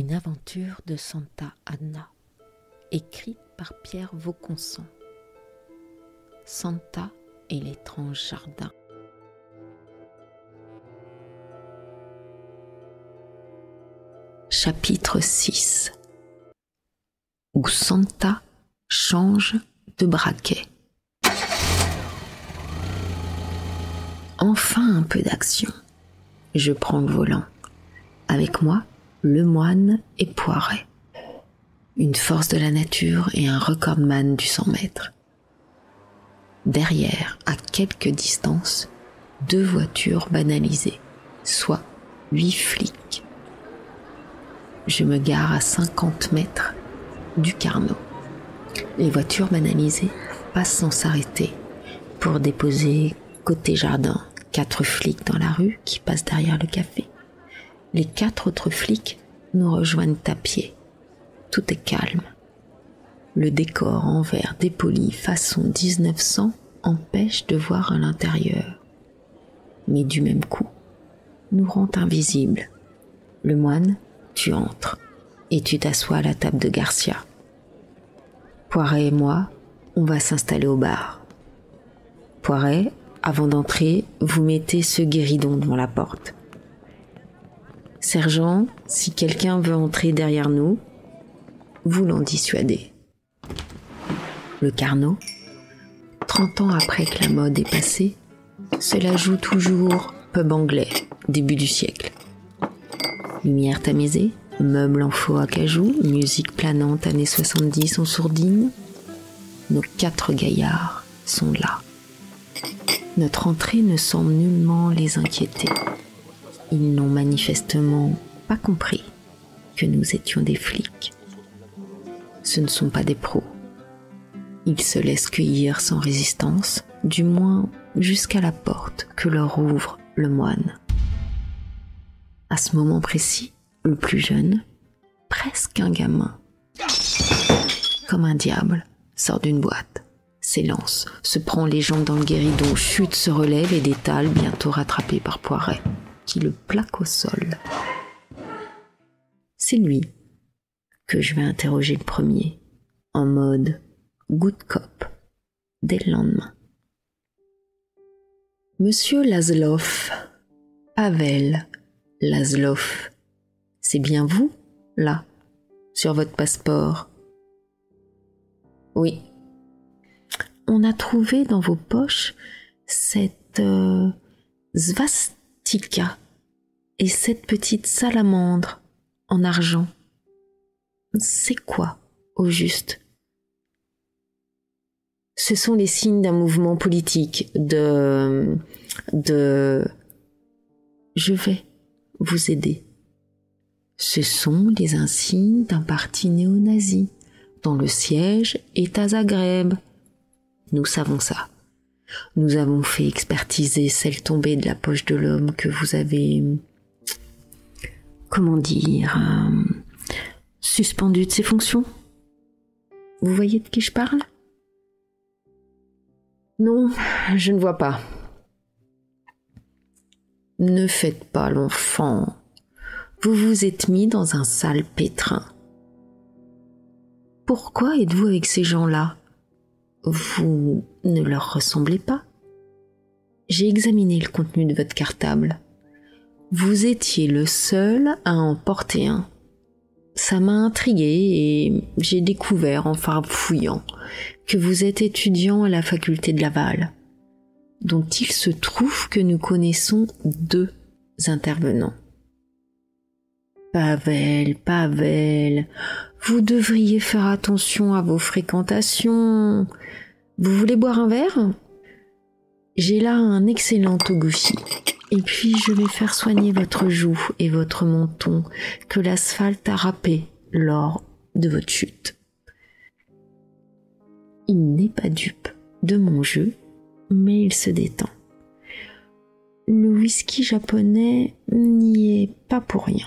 Une aventure de Santa Anna, écrite par Pierre Vaucanson. Santa et l'étrange jardin. Chapitre 6. Où Santa change de braquet. Enfin un peu d'action. Je prends le volant. Avec moi, le moine et Poiret. Une force de la nature et un recordman du 100 mètres. Derrière, à quelque distance, 2 voitures banalisées, soit 8 flics. Je me gare à 50 mètres du Carnot. Les voitures banalisées passent sans s'arrêter pour déposer côté jardin 4 flics dans la rue qui passent derrière le café. Les 4 autres flics nous rejoignent à pied. Tout est calme. Le décor en verre dépoli façon 1900 empêche de voir à l'intérieur. Mais du même coup, nous rend invisibles. Le moine, tu entres et tu t'assois à la table de Garcia. Poiret et moi, on va s'installer au bar. Poiret, avant d'entrer, vous mettez ce guéridon devant la porte. Sergent, si quelqu'un veut entrer derrière nous, vous l'en dissuadez. Le Carnot, 30 ans après que la mode est passée, cela joue toujours pub anglais, début du siècle. Lumière tamisée, meubles en faux acajou, musique planante années 70 en sourdine. Nos 4 gaillards sont là. Notre entrée ne semble nullement les inquiéter. Ils n'ont manifestement pas compris que nous étions des flics. Ce ne sont pas des pros. Ils se laissent cueillir sans résistance, du moins jusqu'à la porte que leur ouvre le moine. À ce moment précis, le plus jeune, presque un gamin, comme un diable, sort d'une boîte, s'élance, se prend les jambes dans le guéridon, chute, se relève et détale, bientôt rattrapé par Poiret, qui le plaque au sol. C'est lui que je vais interroger le premier, en mode good cop, dès le lendemain. Monsieur Laszloff, Pavel Laszloff, c'est bien vous, là, sur votre passeport? Oui. On a trouvé dans vos poches cette svastika et cette petite salamandre en argent. C'est quoi, au juste? Ce sont les signes d'un mouvement politique, Je vais vous aider. Ce sont les insignes d'un parti néo-nazi, dont le siège est à Zagreb. Nous savons ça. Nous avons fait expertiser celle tombée de la poche de l'homme que vous avez... suspendu de ses fonctions. Vous voyez de qui je parle? Non, je ne vois pas. Ne faites pas l'enfant. Vous vous êtes mis dans un sale pétrin. Pourquoi êtes-vous avec ces gens-là? Vous ne leur ressemblez pas. J'ai examiné le contenu de votre cartable. Vous étiez le seul à en porter un. Ça m'a intrigué et j'ai découvert en farfouillant que vous êtes étudiant à la faculté de Laval, dont il se trouve que nous connaissons 2 intervenants. Pavel, vous devriez faire attention à vos fréquentations. Vous voulez boire un verre? J'ai là un excellent togoshi. Et puis je vais faire soigner votre joue et votre menton que l'asphalte a râpé lors de votre chute. Il n'est pas dupe de mon jeu, mais il se détend. Le whisky japonais n'y est pas pour rien.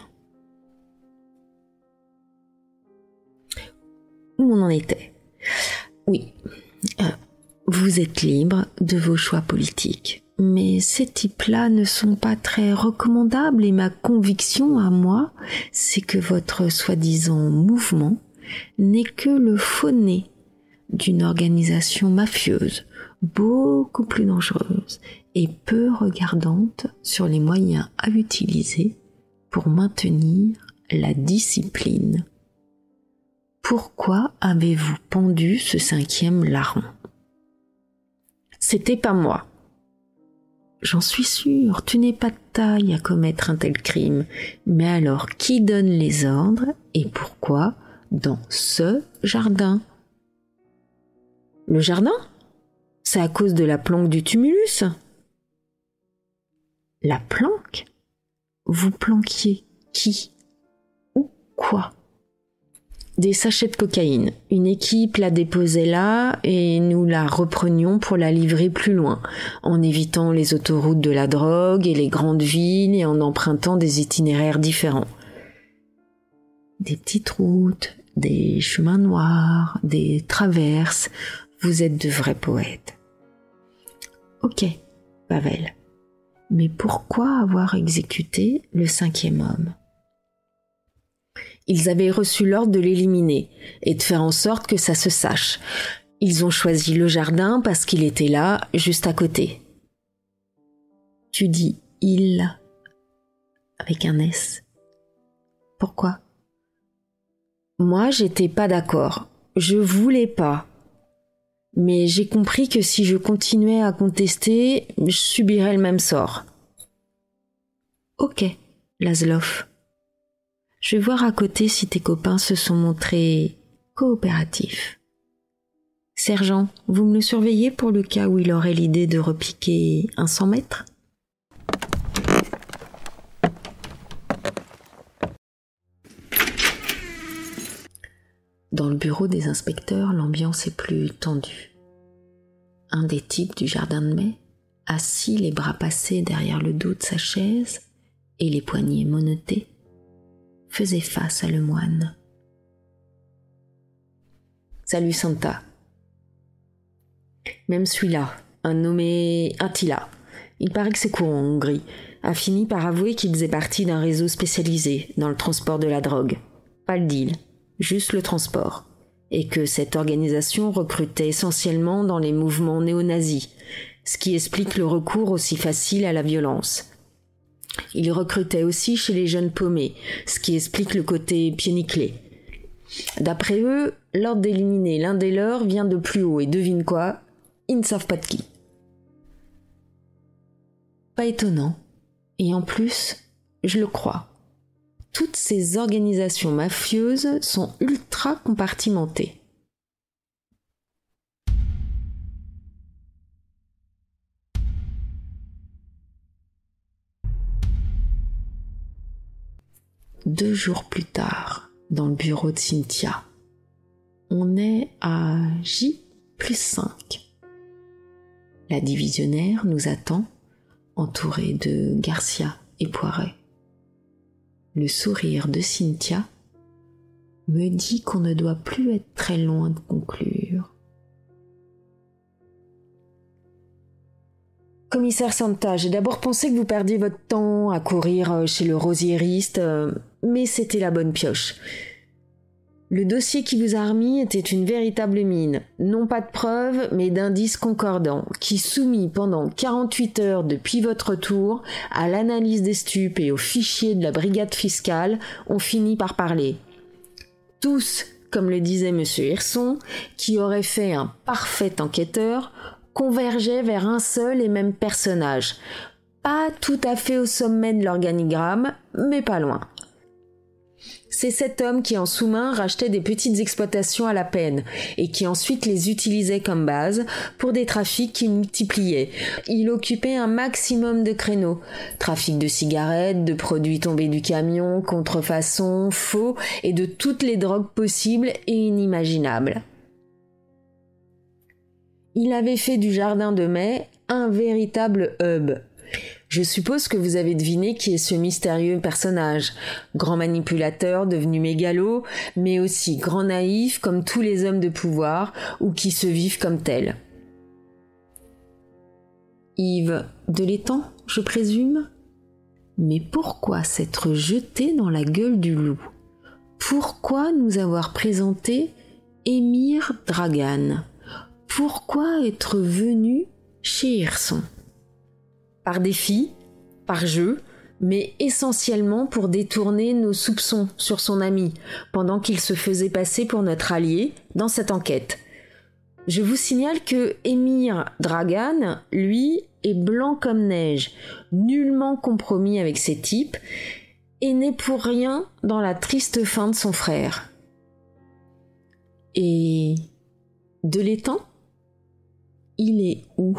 Où on en était? Oui, vous êtes libre de vos choix politiques. mais ces types-là ne sont pas très recommandables et ma conviction à moi, c'est que votre soi-disant mouvement n'est que le faux nez d'une organisation mafieuse, beaucoup plus dangereuse et peu regardante sur les moyens à utiliser pour maintenir la discipline. Pourquoi avez-vous pendu ce 5e larron ? C'était pas moi. J'en suis sûre, tu n'es pas de taille à commettre un tel crime. Mais alors, qui donne les ordres et pourquoi dans ce jardin ? Le jardin ? C'est à cause de la planque du tumulus. La planque ? Vous planquiez qui ? Ou quoi ? Des sachets de cocaïne. Une équipe la déposait là et nous la reprenions pour la livrer plus loin, en évitant les autoroutes de la drogue et les grandes villes et en empruntant des itinéraires différents. Des petites routes, des chemins noirs, des traverses. Vous êtes de vrais poètes. Ok, Pavel. Mais pourquoi avoir exécuté le 5e homme ? Ils avaient reçu l'ordre de l'éliminer et de faire en sorte que ça se sache. Ils ont choisi le jardin parce qu'il était là, juste à côté. Tu dis « il » avec un S. Pourquoi ? Moi, j'étais pas d'accord. Je voulais pas. Mais j'ai compris que si je continuais à contester, je subirais le même sort. Ok, Laszlo. Je vais voir à côté si tes copains se sont montrés coopératifs. Sergent, vous me le surveillez pour le cas où il aurait l'idée de repiquer un 100 mètres ? Dans le bureau des inspecteurs, l'ambiance est plus tendue. Un des types du jardin de mai, assis les bras passés derrière le dos de sa chaise et les poignets menottés, faisait face à le moine. « Salut Santa. Même celui-là, un nommé Attila, il paraît que c'est courant en Hongrie, a fini par avouer qu'il faisait partie d'un réseau spécialisé dans le transport de la drogue. Pas le deal, juste le transport. Et que cette organisation recrutait essentiellement dans les mouvements néo-nazis, ce qui explique le recours aussi facile à la violence. Il recrutait aussi chez les jeunes paumés, ce qui explique le côté pieds nickelés. D'après eux, l'ordre d'éliminer l'un des leurs vient de plus haut et devine quoi ? Ils ne savent pas de qui. Pas étonnant. Et en plus, je le crois. Toutes ces organisations mafieuses sont ultra compartimentées. Deux jours plus tard, dans le bureau de Cynthia, on est à J+5. La divisionnaire nous attend, entourée de Garcia et Poiret. Le sourire de Cynthia me dit qu'on ne doit plus être très loin de conclure. Commissaire Santa, j'ai d'abord pensé que vous perdiez votre temps à courir chez le rosiériste, mais c'était la bonne pioche. Le dossier qui vous a remis était une véritable mine, non pas de preuves, mais d'indices concordants, qui soumis pendant 48 heures depuis votre retour à l'analyse des stupes et aux fichiers de la brigade fiscale, ont fini par parler. Tous, comme le disait M. Hirson, qui aurait fait un parfait enquêteur, convergeaient vers un seul et même personnage. Pas tout à fait au sommet de l'organigramme, mais pas loin. C'est cet homme qui en sous-main rachetait des petites exploitations à la peine et qui ensuite les utilisait comme base pour des trafics qui multipliaient. Il occupait un maximum de créneaux. Trafic de cigarettes, de produits tombés du camion, contrefaçon, faux et de toutes les drogues possibles et inimaginables. Il avait fait du jardin de mai un véritable hub. Je suppose que vous avez deviné qui est ce mystérieux personnage, grand manipulateur devenu mégalo, mais aussi grand naïf comme tous les hommes de pouvoir ou qui se vivent comme tels. Yves de l'étang, je présume? Mais pourquoi s'être jeté dans la gueule du loup? Pourquoi nous avoir présenté Émir Dragan? Pourquoi être venu chez Hirson? Par défi, par jeu, mais essentiellement pour détourner nos soupçons sur son ami, pendant qu'il se faisait passer pour notre allié dans cette enquête. Je vous signale que Émir Dragan, lui, est blanc comme neige, nullement compromis avec ces types, et n'est pour rien dans la triste fin de son frère. Et de l'étang? Il est où?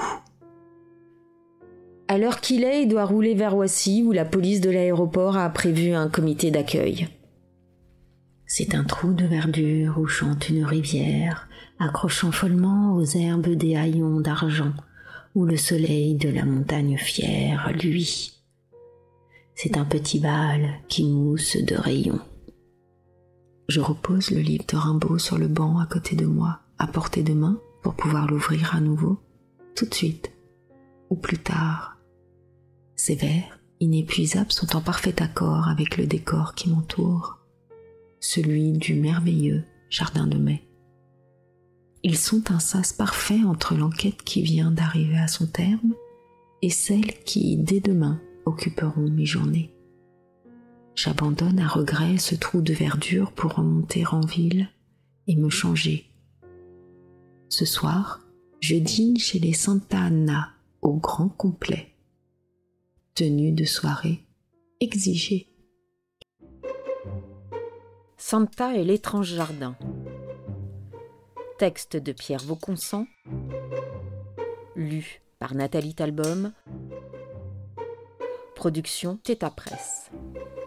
À l'heure qu'il est, il doit rouler vers Roissy, où la police de l'aéroport a prévu un comité d'accueil. C'est un trou de verdure où chante une rivière, accrochant follement aux herbes des haillons d'argent, où le soleil de la montagne fière luit. C'est un petit bal qui mousse de rayons. Je repose le livre de Rimbaud sur le banc à côté de moi, à portée de main, pour pouvoir l'ouvrir à nouveau, tout de suite, ou plus tard. Ces vers, inépuisables, sont en parfait accord avec le décor qui m'entoure, celui du merveilleux jardin de mai. Ils sont un sas parfait entre l'enquête qui vient d'arriver à son terme et celle qui, dès demain, occuperont mes journées. J'abandonne à regret ce trou de verdure pour remonter en ville et me changer. Ce soir, je dîne chez les Santa Anna au grand complet. Tenue de soirée exigée. Santa et l'étrange jardin. Texte de Pierre Vauconsant. Lu par Nathalie Talbom. Production Theta Presse.